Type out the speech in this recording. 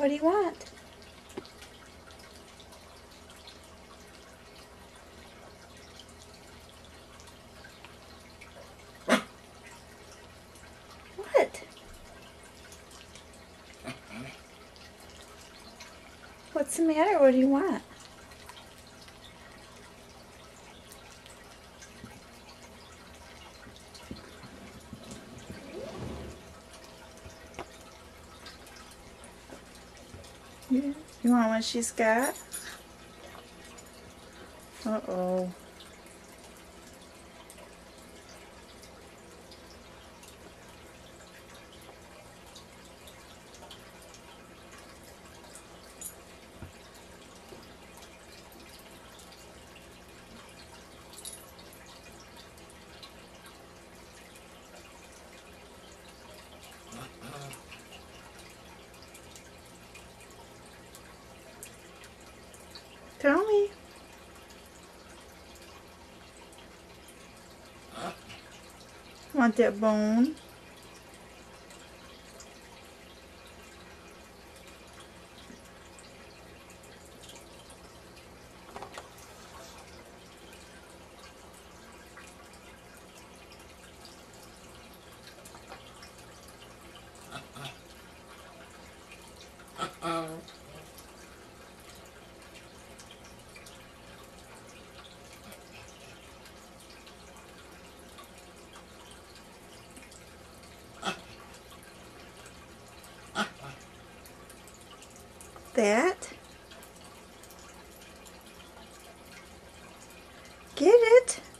What do you want? What? What's the matter? What do you want? You want what she's got? Uh-oh. Tell me. Want that bone? That? Get it?